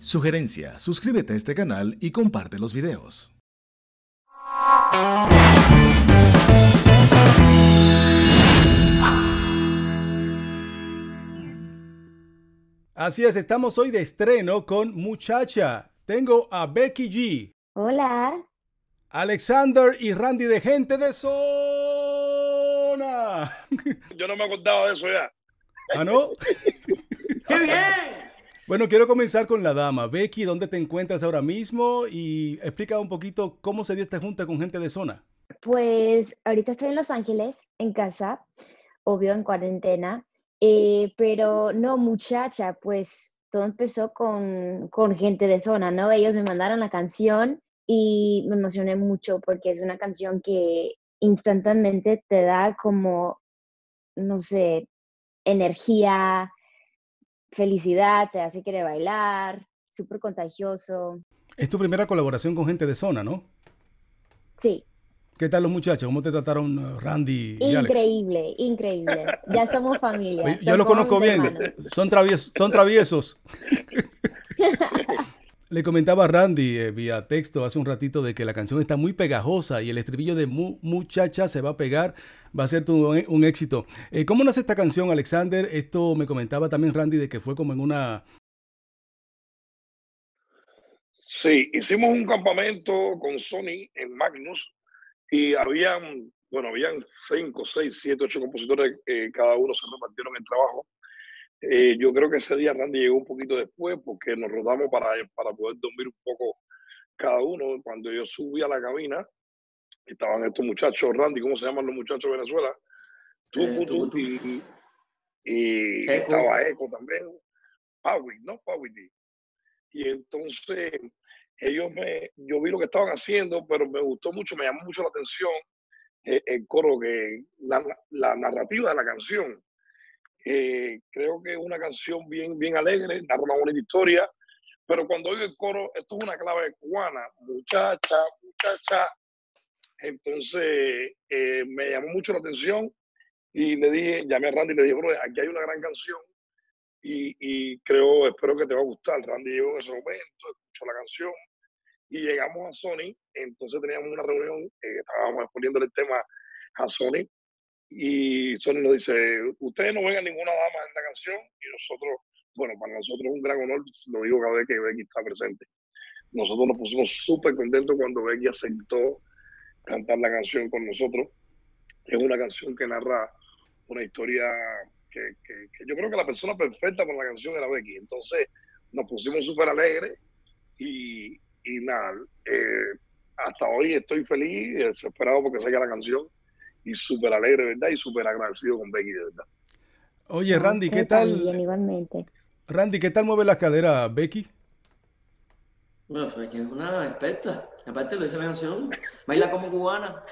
Sugerencia, suscríbete a este canal y comparte los videos. Así es, estamos hoy de estreno con Muchacha. Tengo a Becky G, Hola. Alexander y Randy de Gente de Zona. Yo no me acordaba de eso ya. ¿Ah, no? ¡Qué bien! Bueno, quiero comenzar con la dama. Becky, ¿dónde te encuentras ahora mismo? Y explica un poquito cómo se dio esta junta con Gente de Zona. Pues ahorita estoy en Los Ángeles, en casa, obvio en cuarentena, pero no, muchacha, pues todo empezó con Gente de Zona, ¿no? Ellos me mandaron la canción y me emocioné mucho porque es una canción que instantáneamente te da como, no sé, energía, felicidad, te hace querer bailar, súper contagioso. Es tu primera colaboración con Gente de Zona, ¿no? Sí. ¿Qué tal los muchachos? ¿Cómo te trataron Randy y Alex? Increíble, increíble. Ya somos familia, Oye, yo son los como conozco mis bien. hermanos. Son traviesos. Son traviesos. Le comentaba a Randy vía texto hace un ratito de que la canción está muy pegajosa y el estribillo de muchacha se va a pegar, va a ser un éxito. ¿Cómo nace esta canción, Alexander? Esto me comentaba también Randy de que fue como en una... Sí, hicimos un campamento con Sony en Magnus y habían 5, 6, 7, 8 compositores, cada uno se repartieron el trabajo. Yo creo que ese día Randy llegó un poquito después porque nos rodamos para poder dormir un poco cada uno. Cuando yo subí a la cabina, estaban estos muchachos, Randy, ¿cómo se llaman los muchachos de Venezuela? Tú Tú. y Eco. estaba Eco también, Powie, ¿no? Powie. Y entonces yo vi lo que estaban haciendo, pero me gustó mucho, me llamó mucho la atención el coro, la narrativa de la canción. Creo que es una canción bien alegre, narra una bonita historia, pero cuando oigo el coro, esto es una clave cubana, muchacha, muchacha. Entonces me llamó mucho la atención y llamé a Randy y le dije, bro, aquí hay una gran canción espero que te va a gustar. Randy llegó en ese momento, escuchó la canción y llegamos a Sony. Entonces teníamos una reunión, estábamos exponiéndole el tema a Sony y Sony nos dice, ustedes no ven a ninguna dama en la canción y nosotros, bueno, para nosotros es un gran honor, lo digo cada vez que Becky está presente. Nosotros nos pusimos súper contentos cuando Becky aceptó cantar la canción con nosotros. Es una canción que narra una historia que yo creo que la persona perfecta para la canción era Becky. Entonces nos pusimos súper alegres y nada, hasta hoy estoy feliz, desesperado porque salga la canción y súper alegre, ¿verdad? Y súper agradecido con Becky, de verdad. Oye, No, Randy, ¿qué yo tal? también, igualmente. Randy, ¿qué tal mueve la cadera Becky? Bueno, fue que es una experta. Aparte lo dice la canción. Baila como cubana.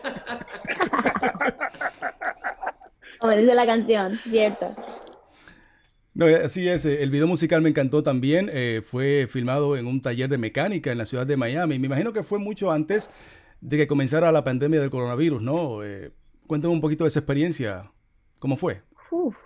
Como dice la canción, cierto. No, así es, el video musical me encantó también, fue filmado en un taller de mecánica en la ciudad de Miami. Me imagino que fue mucho antes de que comenzara la pandemia del coronavirus, ¿no? Cuéntame un poquito de esa experiencia, ¿cómo fue? Uf,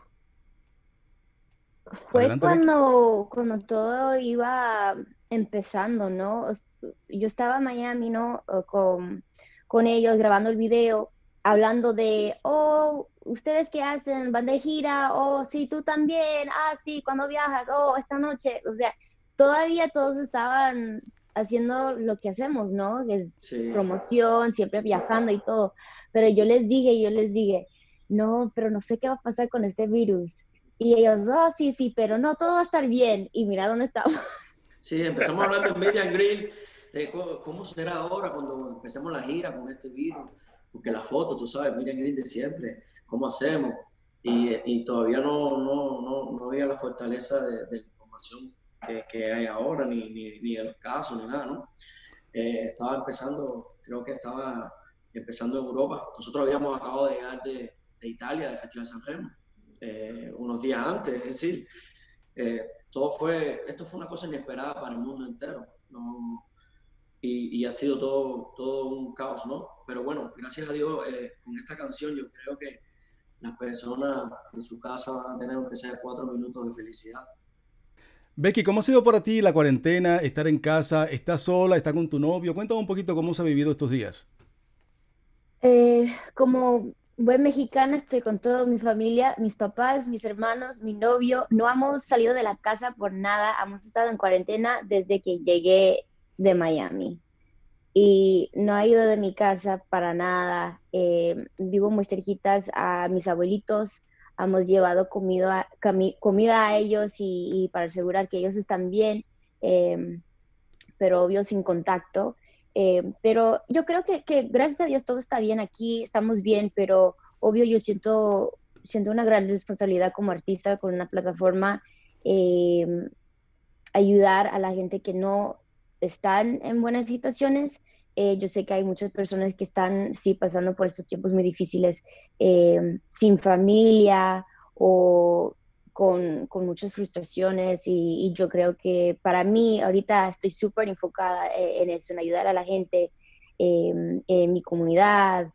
fue Adelante, Becky. cuando todo iba empezando, ¿no? Yo estaba en Miami, ¿no? Con ellos grabando el video, hablando de, oh, ¿ustedes qué hacen? ¿Van de gira? Oh, sí, tú también. Ah, sí, ¿cuándo viajas? Oh, esta noche. O sea, todavía todos estaban haciendo lo que hacemos, ¿no? Que es Sí. promoción, siempre viajando y todo. Pero yo les dije, no, pero no sé qué va a pasar con este virus. Y ellos, oh, sí, sí, pero no, todo va a estar bien. Y mira dónde estamos. Sí, empezamos hablando en Meet and Grill de cómo será ahora cuando empecemos la gira con este virus. Porque la foto, tú sabes, Meet and Grill de siempre, cómo hacemos. Y todavía no había la fortaleza de la información que hay ahora, ni de los casos, ni nada, ¿no? Estaba empezando, creo que estaba empezando en Europa. Nosotros habíamos acabado de llegar de Italia, del Festival San Remo, unos días antes, es decir, esto fue una cosa inesperada para el mundo entero, ¿no? Y ha sido todo un caos, ¿no? Pero bueno, gracias a Dios, con esta canción yo creo que las personas en su casa van a tener aunque sea 4 minutos de felicidad. Becky, ¿cómo ha sido para ti la cuarentena, estar en casa? ¿Estás sola? ¿Estás con tu novio? Cuéntame un poquito cómo se ha vivido estos días. Como buen mexicana, estoy con toda mi familia, mis papás, mis hermanos, mi novio. No hemos salido de la casa por nada. Hemos estado en cuarentena desde que llegué de Miami y no he ido de mi casa para nada. Vivo muy cerquitas a mis abuelitos. Hemos llevado comida a ellos y para asegurar que ellos están bien, eh, pero obvio sin contacto. Pero yo creo que gracias a Dios todo está bien aquí, estamos bien, pero obvio yo siento una gran responsabilidad como artista con una plataforma, eh, ayudar a la gente que no están en buenas situaciones. Yo sé que hay muchas personas que están, sí, pasando por estos tiempos muy difíciles, sin familia o con muchas frustraciones y yo creo que para mí ahorita estoy súper enfocada en eso, en ayudar a la gente en mi comunidad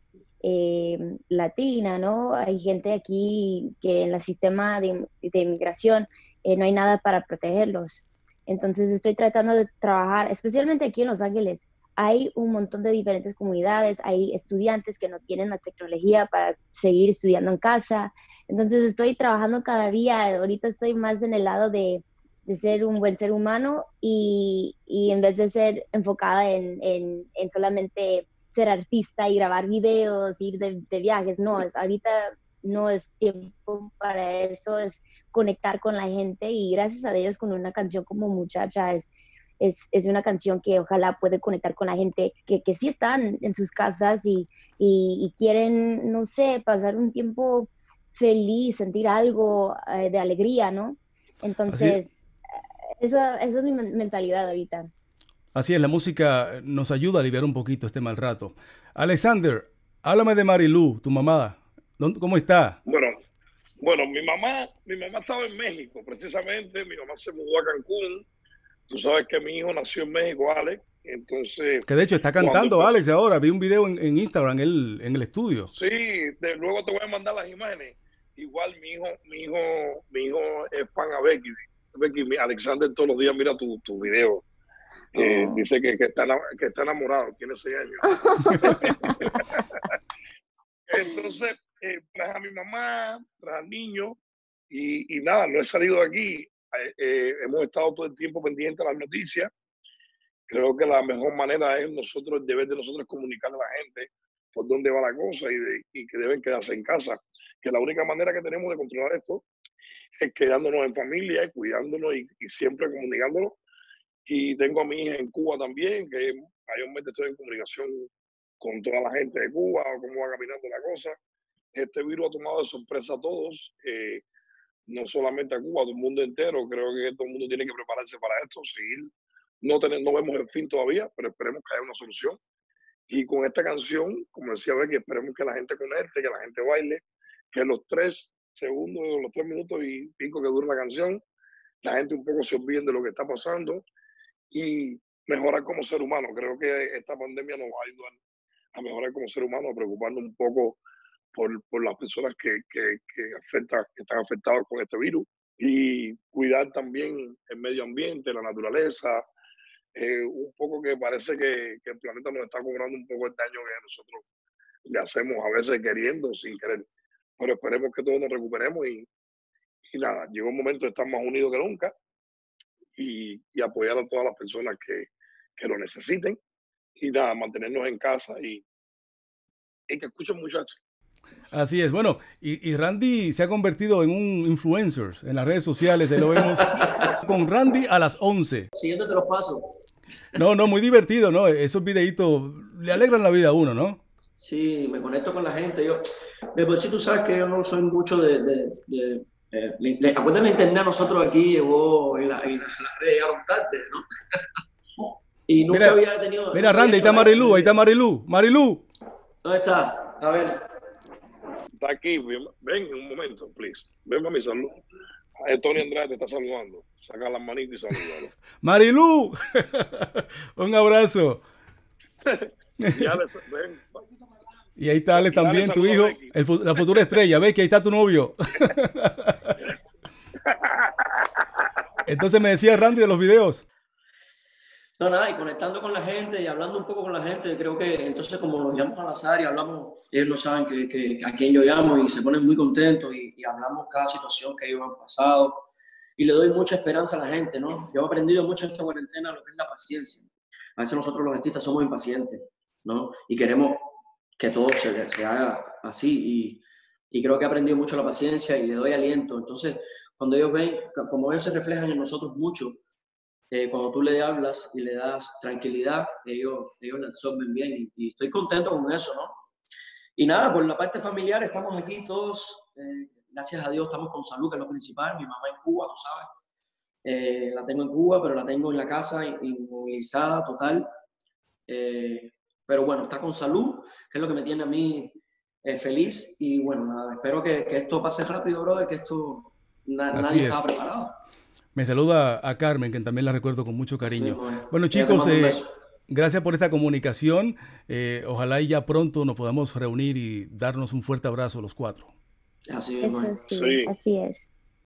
latina, ¿no? Hay gente aquí que en el sistema de inmigración no hay nada para protegerlos. Entonces estoy tratando de trabajar, especialmente aquí en Los Ángeles. Hay un montón de diferentes comunidades, hay estudiantes que no tienen la tecnología para seguir estudiando en casa. Entonces estoy trabajando cada día, ahorita estoy más en el lado de ser un buen ser humano y en vez de ser enfocada en solamente ser artista y grabar videos, ir de viajes, no, ahorita no es tiempo para eso, es conectar con la gente y gracias a Dios con una canción como Muchacha es una canción que ojalá puede conectar con la gente que sí están en sus casas y quieren, no sé, pasar un tiempo feliz, sentir algo de alegría, ¿no? Así, Entonces, esa es mi mentalidad ahorita. así es, la música nos ayuda a aliviar un poquito este mal rato. Alexander, háblame de Marilu, tu mamá. ¿Cómo está? Bueno, bueno, mi mamá estaba en México, precisamente. Mi mamá se mudó a Cancún. Tú sabes que mi hijo nació en México, Alex. Entonces, Que de hecho está cuando cantando Alex ahora. Vi un video en Instagram en el estudio. sí, luego te voy a mandar las imágenes. Igual mi hijo es fan a Becky. Alexander todos los días mira tu video. Oh. Dice que está enamorado, tiene 6 años. Entonces, traje a mi mamá, traje al niño y nada, no he salido de aquí. Hemos estado todo el tiempo pendientes de las noticias. Creo que la mejor manera es el deber de nosotros es comunicarle a la gente por dónde va la cosa y que deben quedarse en casa. Que la única manera que tenemos de controlar esto es quedándonos en familia, cuidándonos y siempre comunicándonos. Y tengo a mi hija en Cuba también, que mayormente estoy en comunicación con toda la gente de Cuba, o cómo va caminando la cosa. Este virus ha tomado de sorpresa a todos, no solamente a Cuba, a todo el mundo entero. Creo que todo el mundo tiene que prepararse para esto, seguir. No vemos el fin todavía, pero esperemos que haya una solución. Y con esta canción, como decía Becky, esperemos que la gente conecte, que la gente baile, que los 3 segundos, los 3 minutos y pico que dura la canción, la gente un poco se olvide de lo que está pasando y mejorar como ser humano. Creo que esta pandemia nos va a ayudar a mejorar como ser humano, a preocuparnos un poco por las personas que están afectadas con este virus y cuidar también el medio ambiente, la naturaleza, un poco que parece que el planeta nos está cobrando un poco el daño que nosotros le hacemos a veces queriendo, sin querer. Pero esperemos que todos nos recuperemos y nada, llegó un momento de estar más unidos que nunca y apoyar a todas las personas que lo necesiten y nada, mantenernos en casa y que escuchen muchachos. Así es. Bueno, y Randy se ha convertido en un influencer en las redes sociales. Ahí lo vemos con Randy a las 11. Siguiéndote los pasos. No, no, muy divertido, ¿no? Esos videitos le alegran la vida a uno, ¿no? Sí, me conecto con la gente. De por sí tú sabes que yo no soy mucho acuérdate, la internet nosotros aquí llegó en las redes llegaron tarde, ¿no? Y nunca había tenido... Mira, Randy, ahí está Marilu, ahí está Marilu. Marilu. ¿Dónde está? A ver. Está aquí, ven un momento, please. Ven para mi salud. Tony Andrade te está saludando. Saca las manitas y salúdalo. Marilu, un abrazo. Ven. Y ahí está Ale también, tu hijo, la futura estrella. Ve que ahí está tu novio. Entonces me decía Randy de los videos. No, nada, y conectando con la gente y hablando un poco con la gente, creo que entonces como nos llamamos al azar y hablamos, ellos no saben que a quién yo llamo y se ponen muy contentos y hablamos cada situación que ellos han pasado y le doy mucha esperanza a la gente, ¿no? Yo he aprendido mucho en esta cuarentena lo que es la paciencia. A veces nosotros los artistas somos impacientes, ¿no? Y queremos que todo se haga así y creo que he aprendido mucho la paciencia y le doy aliento. Entonces, cuando ellos ven, como ellos se reflejan en nosotros mucho, cuando tú le hablas y le das tranquilidad, ellos la absorben bien y estoy contento con eso, ¿no? Y nada, por la parte familiar estamos aquí todos, gracias a Dios estamos con salud, que es lo principal. Mi mamá en Cuba, tú sabes, la tengo en Cuba, pero la tengo en la casa inmovilizada total. Pero bueno, está con salud, que es lo que me tiene a mí feliz. Y bueno, nada, espero que esto pase rápido, brother, que esto nadie estaba preparado. Me saluda a Carmen, que también la recuerdo con mucho cariño. Sí, bueno, chicos, gracias por esta comunicación. Ojalá y ya pronto nos podamos reunir y darnos un fuerte abrazo los cuatro. Así Eso sí, así es.